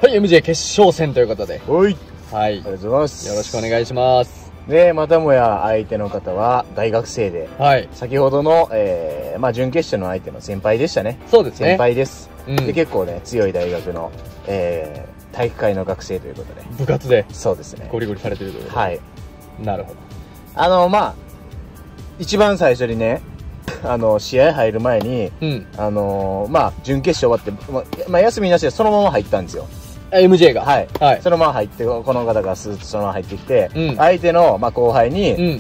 はい、MJ 決勝戦ということで。 はい。 はい。 ありがとうございます。 よろしくお願いします。 で、またもや相手の方は大学生で、 はい。 先ほどの、準決勝の相手の先輩でしたね。 そうですね。 先輩です。 うん、 で、結構ね、強い大学の、体育会の学生ということで。 部活で。 そうですね。 ゴリゴリされてるということで。 はい。 なるほど。 一番最初にね、試合入る前に、 うん、 準決勝終わって、休みなしでそのまま入ったんですよ。 MJ が。 はい。 はい。 そのまま入って、この方がスーッとそのまま入ってきて、 うん、 相手の、後輩に、 うん、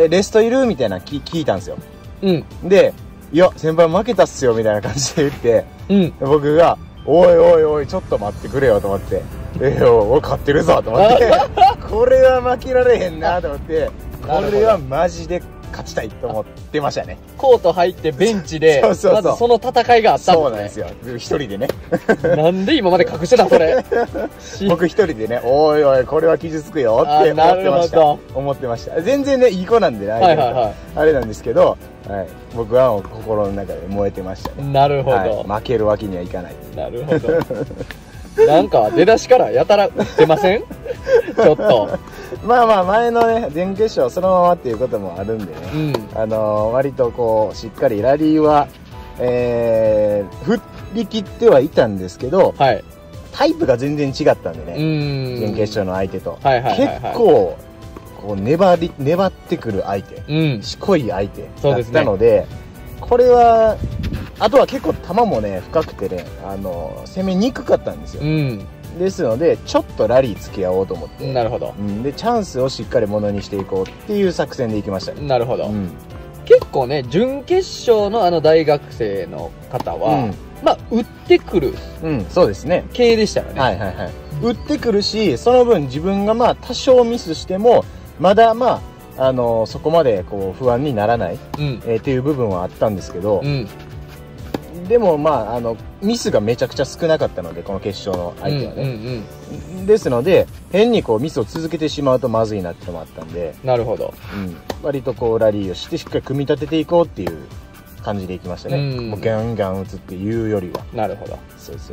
レストいるみたいな聞いたんですよ。 うん。 で、いや、先輩負けたっすよ、みたいな感じで言って、 うん。 僕が、おいおいおい、ちょっと待ってくれよ、と思って、俺勝ってるぞ、と思って、これは負けられへんな、と思って、これはマジで勝ちたいと思ってましたね。 コート入ってベンチで、 そうそうそう、 まずその戦いがあったんですね。 そうなんですよ。一人でね。 なんで今まで隠してた、それ。 僕一人でね、おいおい、これは傷つくよって思ってました。思ってました。全然ね、いい子なんでね、あれなんですけど、はい、僕はもう心の中で燃えてましたね。なるほど、はい。負けるわけにはいかない。 なるほど。なんか出だしからやたら打ってません？ちょっと。 前のね、準決勝そのままっていうこともあるんでね、うん、割とこう、しっかりラリーは、振り切ってはいたんですけど、はい、タイプが全然違ったんでね、準決勝の相手と。結構、こう粘ってくる相手、うん、しこい相手だったので、これは、あとは結構球もね、深くてね、攻めにくかったんですよ。うん、ですので、ちょっとラリー付き合おうと思って。なるほど。で、チャンスをしっかりものにしていこうっていう作戦でいきましたね。なるほど。 結構ね、準決勝の大学生の方は、打ってくる。 そうですね。 系でしたよね。 はいはいはい。打ってくるし、その分自分が多少ミスしても、まだそこまでこう不安にならない、っていう部分はあったんですけど、でもミスがめちゃくちゃ少なかったので、この決勝の相手はね。ですので、変にこうミスを続けてしまうとまずいなってのもあったんで。なるほど。割とこうラリーをしてしっかり組み立てていこうっていう感じでいきましたね。もうガンガン打つっていうよりは。なるほど。そうそうそう。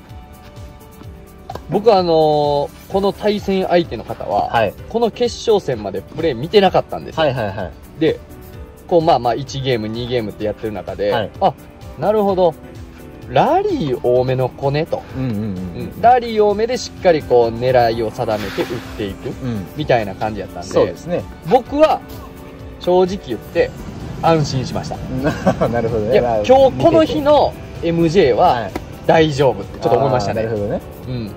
僕はこの対戦相手の方は、この決勝戦までプレー見てなかったんですよ。で、こう1ゲーム、2ゲームってやってる中で、あ、なるほど。ラリー多めの子ねと。ラリー多めでしっかりこう狙いを定めて打っていく、みたいな感じやったんで、そうですね。僕は正直言って安心しました。なるほどね。いや、今日この日の MJ は大丈夫ってちょっと思いましたね。なるほどね。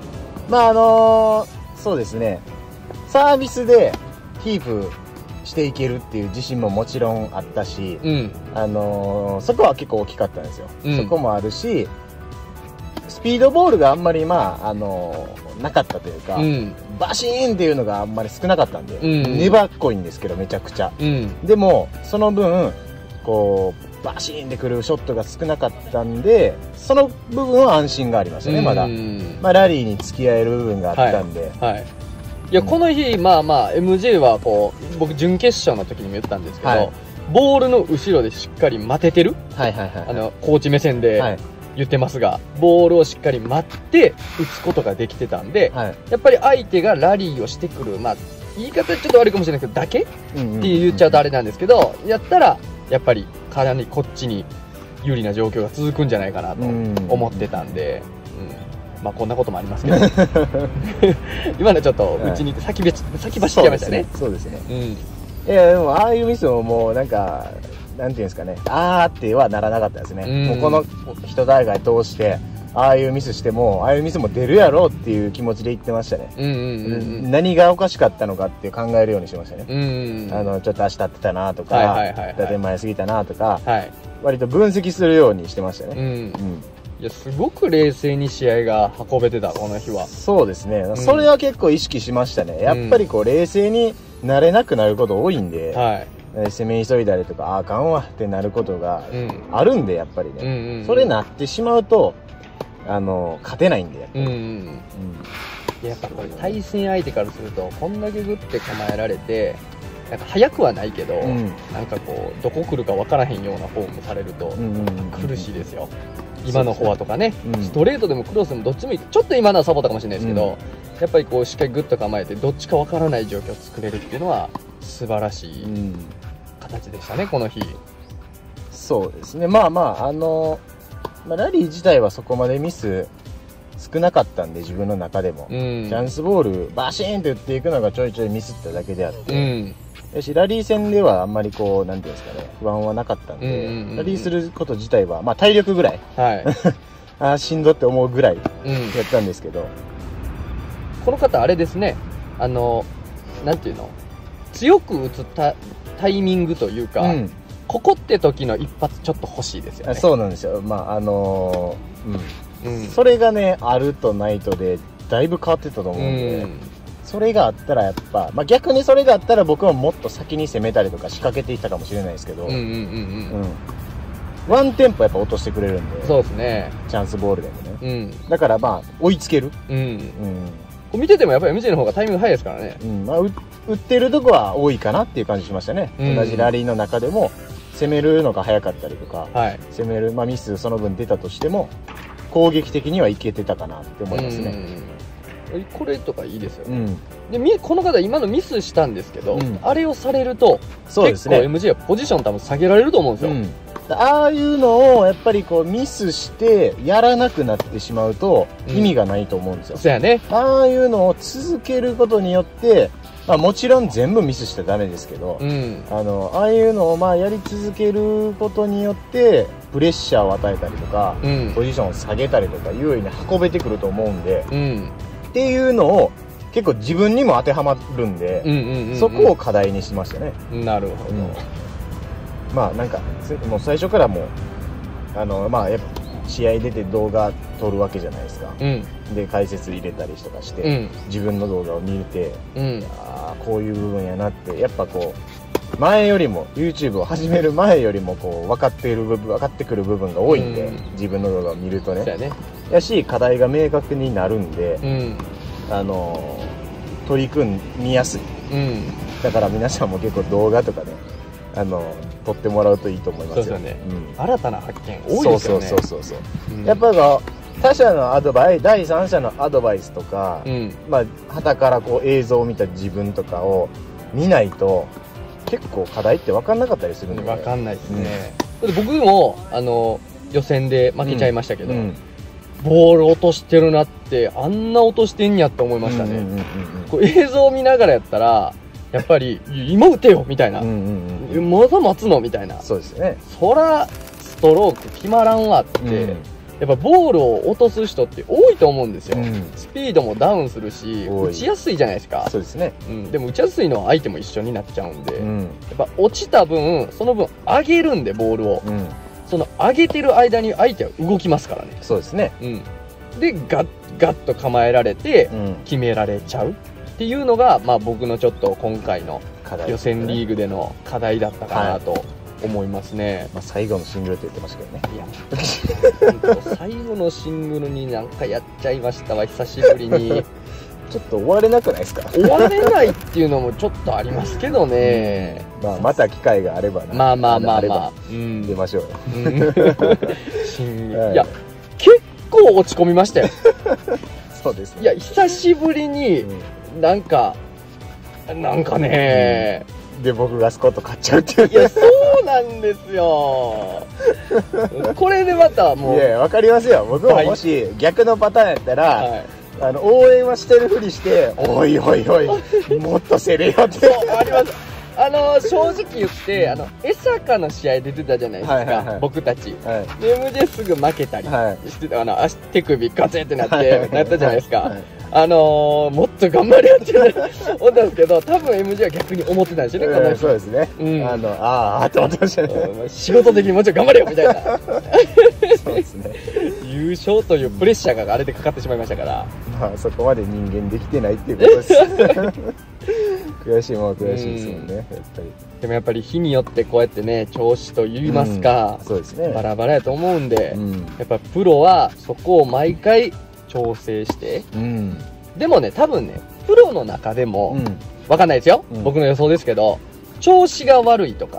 そうですね。サービスでキープしていけるっていう自信ももちろんあったし、そこは結構大きかったんですよ。そこもあるし、スピードボールがあんまりなかったというか、バシーンっていうのがあんまり少なかったんで、粘っこいんですけどめちゃくちゃ。でも、その分、こう、バシーンってくるショットが少なかったんで、その部分は安心がありましたね、まだ。ラリーに付き合える部分があったんで。 いや、この日、MJ はこう、僕、準決勝の時にも言ったんですけど、ボールの後ろでしっかり待ててる。コーチ目線で言ってますが、ボールをしっかり待って打つことができてたんで、やっぱり相手がラリーをしてくる、言い方ちょっと悪いかもしれないけど、だけって言っちゃうとあれなんですけど、やったら、やっぱり、かなりこっちに有利な状況が続くんじゃないかなと思ってたんで、こんなこともありますけど今のちょっとうちにいて先走っちゃいましたね。 そうですね。いや、でもああいうミスももうなんていうんですかね、あーってはならなかったですね。もうこの人大会通してああいうミスしても、ああいうミスも出るやろうっていう気持ちで言ってましたね。何がおかしかったのかって考えるようにしましたね。ちょっと足立ってたなとか、打点前すぎたなとか、割と分析するようにしてましたね。 いや、すごく冷静に試合が運べてた、この日は。 そうですね。それは結構意識しましたね。やっぱりこう、冷静になれなくなること多いんで、攻め急いだりとか、あかんわってなることがあるんで、やっぱりね。それなってしまうと、勝てないんで、やっぱり。 やっぱこれ、対戦相手からすると、こんだけグッて構えられて、なんか速くはないけど、なんかこう、どこ来るか分からへんようなフォームされると、苦しいですよ。 今のフォアとかね、ストレートでもクロスでもどっちもいい。ちょっと今のはサボったかもしれないですけど、やっぱりこうしっかりグッと構えてどっちかわからない状況を作れるっていうのは素晴らしい形でしたね、この日。 そうですね。ラリー自体はそこまでミス少なかったんで、自分の中でも、チャンスボールバシーンと打っていくのがちょいちょいミスっただけであって、よしラリー戦ではあんまりこうなんていうんですかね、不安はなかったんで、ラリーすること自体は体力ぐらい、しんどって思うぐらいやったんですけど、 この方あれですね、なんていうの、強く打つタイミングというか、ここって時の一発ちょっと欲しいですよね。 そうなんですよ。それがねあるとないとでだいぶ変わってたと思うんで、それがあったらやっぱ、逆にそれがあったら僕はもっと先に攻めたりとか仕掛けていったかもしれないですけど、ワンテンポやっぱ落としてくれるんで、 そうですね、 チャンスボールでもね、だから追いつける、 見ててもやっぱり MJ の方がタイミング早いですからね、 打ってるとこは多いかなっていう感じしましたね。同じラリーの中でも攻めるのが早かったりとか、攻める、ミスその分出たとしても攻撃的にはいけてたかなって思いますね。 これとかいいですよね。でこの方今のミスしたんですけど、あれをされると結構 MJ はポジション多分下げられると思うんですよ。 ああいうのをやっぱりこうミスしてやらなくなってしまうと意味がないと思うんですよ。 そうやね。 ああいうのを続けることによって、もちろん全部ミスしちゃダメですけど、ああいうのをやり続けることによってプレッシャーを与えたりとか、ポジションを下げたりとか優位に運べてくると思うんで、っていうのを結構自分にも当てはまるんで、そこを課題にしましたね。 なるほど。 なんかもう最初からもうやっぱ試合出て動画撮るわけじゃないですか、で解説入れたりとかして、自分の動画を見て、こういう部分やなって、やっぱこう前よりも YouTube を始める前よりもこう分かってくる部分が多いんで、自分の動画を見るとね、やし課題が明確になるんで、取り組みやすい、だから皆さんも結構動画とかね撮ってもらうといいと思いますよ。 そうですよね、新たな発見多いですよね。 そうやっぱり他者のアドバイス、第三者のアドバイスとか、傍からこう映像を見た自分とかを見ないと結構課題って分かんなかったりするんで。 分かんないですね、僕も予選で負けちゃいましたけど、ボール落としてるなって、あんな落としてんやって思いましたね。映像を見ながらやったらやっぱり今打てよみたいな、まだ待つのみたいな、 そうですね、 そらストローク決まらんわって、やっぱボールを落とす人って多いと思うんですよ、スピードもダウンするし打ちやすいじゃないですか。 そうですね、 でも打ちやすいのは相手も一緒になっちゃうんで、やっぱ落ちた分その分上げるんでボールを、その上げてる間に相手は動きますからね。 そうですね、 でガッと構えられて決められちゃうっていうのが、僕のちょっと今回の予選リーグでの課題だったかなと思いますね。 最後のシングルって言ってましたけどね。 いや、最後のシングルになんかやっちゃいましたわ、久しぶりに。 ちょっと終われなくないですか？ 終われないっていうのもちょっとありますけどね。 また機会があればな。 出ましょうよ。 いや、結構落ち込みましたよ。 そうですね。 いや、久しぶりに、なんかね、 で僕がスコット買っちゃうっていう。 いや、そうなんですよ。これでまたもう。 いや、わかりますよ。僕ももし逆のパターンやったら、応援はしてるふりして、おいおいおい、もっとせれよって。 そう、あります。正直言って、江坂の試合出てたじゃないですか、僕たち。で、MJ すぐ負けたりしてた、足手首ガツンってなったじゃないですか。もっと頑張れよって思ったんですけど、多分 MJ は逆に思ってたんですよね、この人。 そうですね。って思ってましたね。 仕事的にもうちょい頑張れよみたいな。 そうですね。 優勝というプレッシャーがあれでかかってしまいましたから。 そこまで人間できてないっていうことです。悔しいもんは悔しいですもんね、やっぱり。 でもやっぱり日によってこうやってね、調子と言いますか、 そうですね、 バラバラやと思うんで、やっぱプロはそこを毎回調整して、でもね、多分ね、プロの中でも、わかんないですよ、僕の予想ですけど、調子が悪いとか、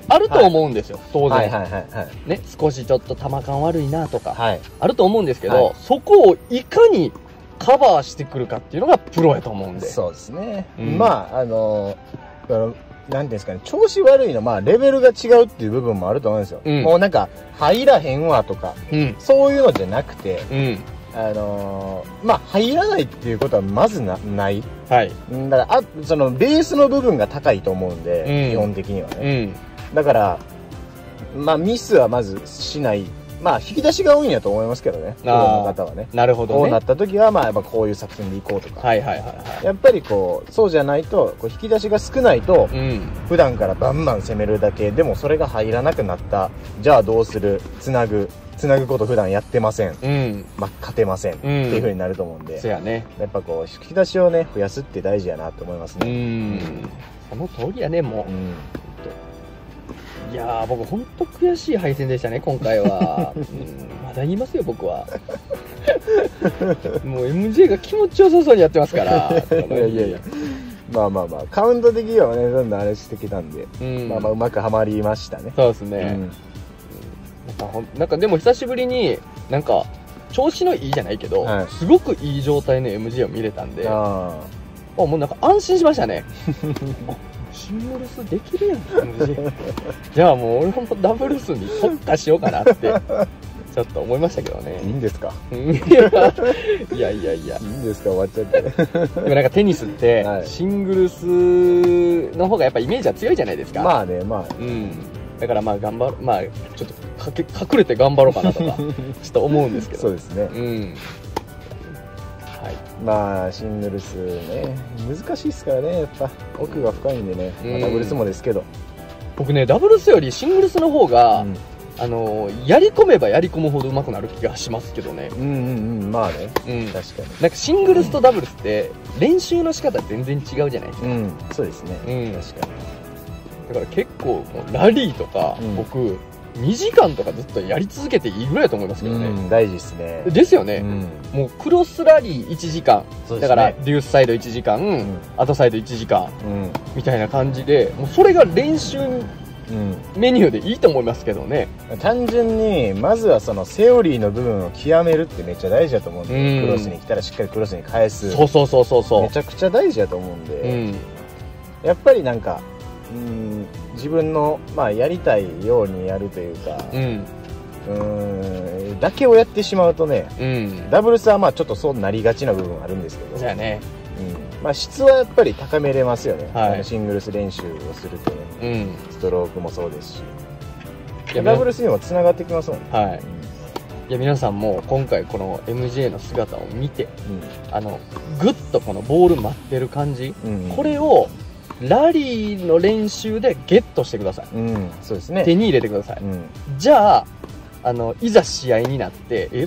あると思うんですよ、当然。ね、少しちょっと球感悪いなとか、あると思うんですけど、そこをいかにカバーしてくるかっていうのがプロやと思うんで。 そうですね。まあ、なんていうんですかね、調子悪いの、まあ、レベルが違うっていう部分もあると思うんですよ。もうなんか、入らへんわとか、そういうのじゃなくて、まあ、入らないっていうことはまずない。はい。だから、その、ベースの部分が高いと思うんで、基本的にはね。だから、まあ、ミスはまずしない。まあ、引き出しが多いんやと思いますけどね。プロの方はね。 なるほどね。 こうなった時は、まあ、やっぱこういう作戦でいこうとか。やっぱりこう、そうじゃないと、こう引き出しが少ないと、普段からバンバン攻めるだけ、でもそれが入らなくなった。じゃあどうする？つなぐこと普段やってません。まあ、勝てません。っていう風になると思うんで。 そうやね。 やっぱこう、引き出しをね、増やすって大事やなと思いますね。 その通りやね、もう。いやー、僕ほんと悔しい敗戦でしたね、今回は。まだ言いますよ、僕は。もう MJ が気持ちよさそうにやってますから。いや。 まあ、カウント的にはね、どんどんあれしてきたんで、まあうまくはまりましたね。 そうですね。なんかでも久しぶりに、なんか、調子のいいじゃないけど、すごくいい状態の MJ を見れたんで、もうなんか安心しましたね。シングルスできるやん、MJ。じゃあもう俺もダブルスに特化しようかなって、ちょっと思いましたけどね。 いいんですか？ いや。いいんですか、終わっちゃって。 でもなんかテニスって、シングルスの方がやっぱイメージは強いじゃないですか。 まあね。 だからまあ頑張る、まあちょっと隠れて頑張ろうかなとか、ちょっと思うんですけど。 そうですね。まあ、シングルスね、難しいですからね、やっぱ、奥が深いんでね、ダブルスもですけど。 僕ね、ダブルスよりシングルスの方が、やり込めばやり込むほど上手くなる気がしますけどね。 まあね、確かに。 なんかシングルスとダブルスって、練習の仕方全然違うじゃないですか。 そうですね、確かに。 だから結構、ラリーとか、僕、2時間とかずっとやり続けていいぐらいだと思いますけどね。 大事ですね。 ですよね。もうクロスラリー1時間。だから、デュースサイド1時間、アトサイド1時間、みたいな感じで、もうそれが練習メニューでいいと思いますけどね。 単純に、まずはそのセオリーの部分を極めるってめっちゃ大事だと思うんで、クロスに来たらしっかりクロスに返す。そう。めちゃくちゃ大事だと思うんで、やっぱりなんか、自分の、まあ、やりたいようにやるというか、だけをやってしまうとね、ダブルスはまあちょっとそうなりがちな部分あるんですけど、 そうやね。 まあ質はやっぱり高めれますよね。シングルス練習をするとね、ストロークもそうですし、ダブルスにもつながってきますもんね。 いや、皆さんも今回この MJ の姿を見て、ぐっとこのボール待ってる感じ、これをラリーの練習でゲットしてください。そうですね。手に入れてください。じゃあ、いざ試合になって、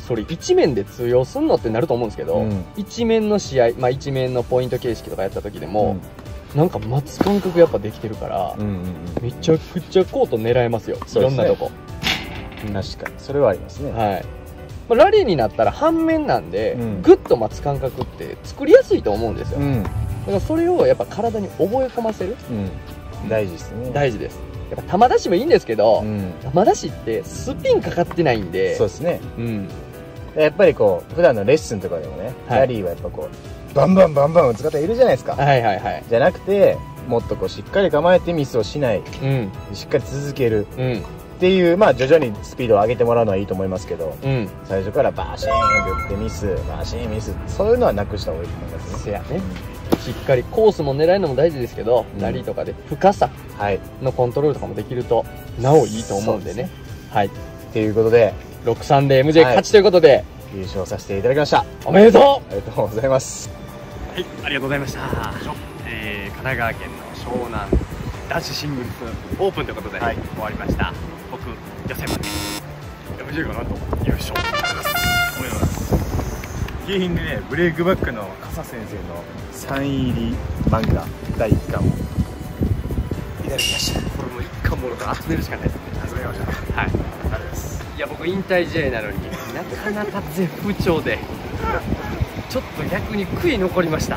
それ一面で通用すんのってなると思うんですけど、一面の試合、まあ一面のポイント形式とかやった時でも、なんか待つ感覚やっぱできてるから、めちゃくちゃコート狙えますよ。いろんなとこ。 確かに。それはありますね。 まあ、ラリーになったら反面なんで、ぐっと待つ感覚って作りやすいと思うんですよ。だからそれをやっぱ体に覚え込ませる。 大事ですね。 大事です。やっぱ球出しもいいんですけど、球出しってスピンかかってないんで。 そうですね。やっぱりこう、普段のレッスンとかでもね、ラリーはやっぱこう、バンバン打つ方いるじゃないですか。じゃなくて、もっとこうしっかり構えてミスをしない。しっかり続ける。っていう、まあ徐々にスピードを上げてもらうのはいいと思いますけど、最初からバーシーンって打ってミス、バーシーンミス、そういうのはなくした方がいいと思いますね。 せやね。しっかりコースも狙えるのも大事ですけど、ラリーとかで深さのコントロールとかもできると、なおいいと思うんでね。 ということで、 6-3で MJ 勝ちということで、 優勝させていただきました。 おめでとう。 ありがとうございます。 はい、ありがとうございました。神奈川県の湘南男子シングルスオープンということで終わりました。僕、予選まで MJ がなんと優勝。おめでとうございます。 景品でね、ブレイクバックの笠先生のサイン入り漫画第1巻をいただきました。 これも1巻ものから集めるしかないですね。 集めました。ありがとうございます。 いや、僕引退試合なのになかなか絶不調でちょっと逆に悔い残りました。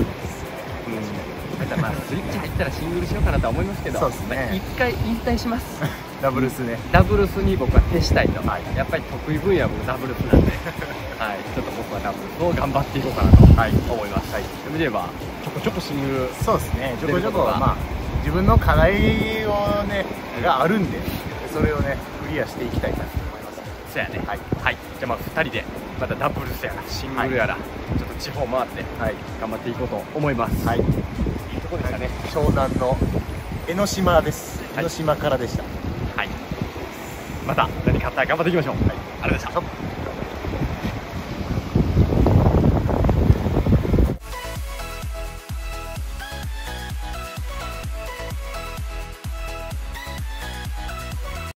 まあスイッチ入ったらシングルしようかなとは思いますけど、一回引退します。 ダブルスね。 ダブルスに僕は徹したいと。やっぱり得意分野はダブルスなんで、はい、ちょっと僕はダブルスを頑張っていこうかなと思います。はい。そういう意味ではちょこちょこシングル、 そうですね。ちょこちょこまあ自分の課題をねがあるんで、それをねクリアしていきたいなと思います。 そうやね。はい。はい。じゃあまあ2人でまたダブルスやらシングルやら、ちょっと地方回って頑張っていこうと思います。はい。いいとこでしたね。 湘南の江ノ島です。江ノ島からでした。 はい。また何かあったら頑張っていきましょう。はい。ありがとうございました。